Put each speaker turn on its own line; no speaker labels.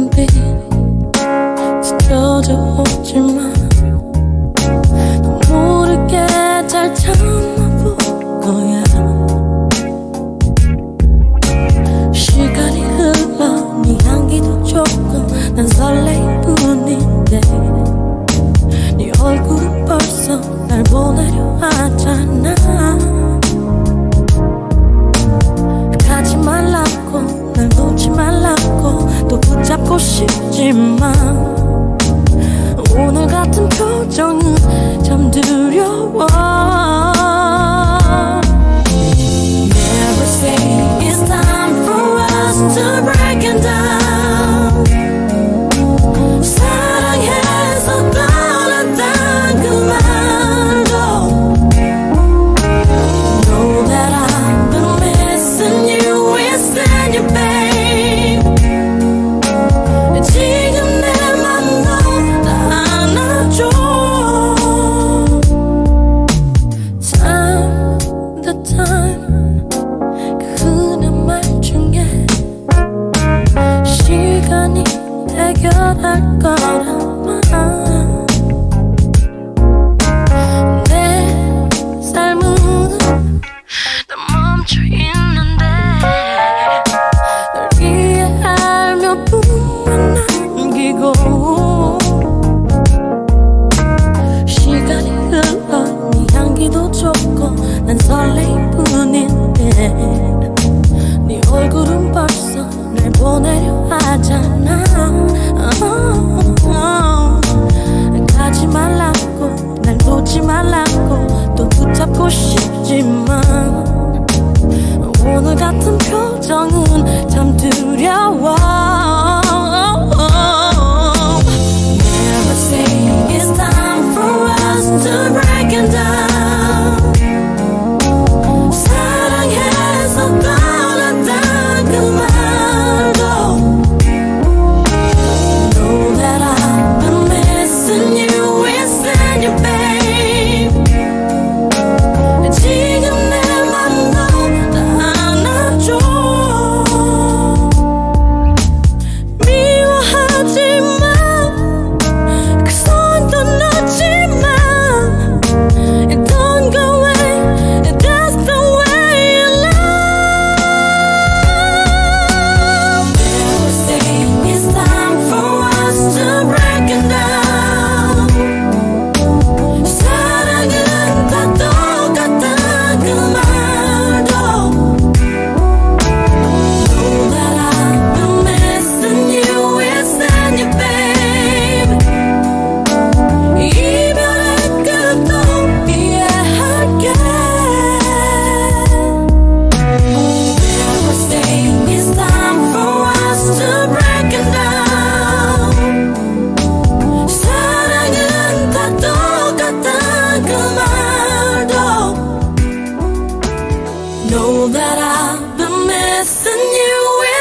눈빛 스쳐져 오지만 너 모르게 잘 참아볼 거야. 시간이 흘러 네 향기도 좋고 난 설레일 뿐인데 네 얼굴은 벌써 날 보내려 하잖아. 가지 말라고 날 놓지 말라고 또 붙잡고 싶지만 오늘 같은 표정은 참 두려워. Never say it's time for us to break it down. 사랑해서 떠났단 그 말도 Know that I've been missing you, missing you, babe. 지금 내 맘도 다 안아줘. Time, the time, 그 흔한 말 중에 시간이 해결할 거라면 내 삶은 다 멈춰 있는데 널 이해할 몇 분만 남기고 시간이 흘러 네 향기도 좋고 난 설레일 뿐인데 네 얼굴은 벌써 날 보내려 하잖아. 가지 말라고 날 놓지 말라고 또 붙잡고 싶지만 오늘 같은 표정은 참 두려워. Never say it's time for us to break it down. 사랑해서 떠났단 그 말도 Know that I've been missing you, missing you, babe. 지금 내 맘도 다 안아줘. 미워하지 마, 그 손도 놓지 마. Don't go away, that's the way you love. Never say it's time for us to break it down. 사랑은 다 똑같다 그 말도 Know that I've been missing you, missing you, babe. 이별의 끝도 이해할게. Never say it's time for us to break it down. 사랑은 다 똑같다 그 말도 Know that I've been missing you.